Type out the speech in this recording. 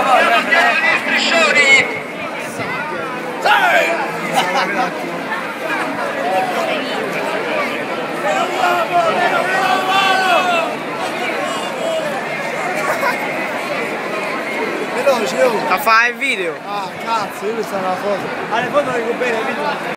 gli striscioni! Veloce, oh! A fare il video! Ah, cazzo, io mi sto una foto. Alle foto recupero il video.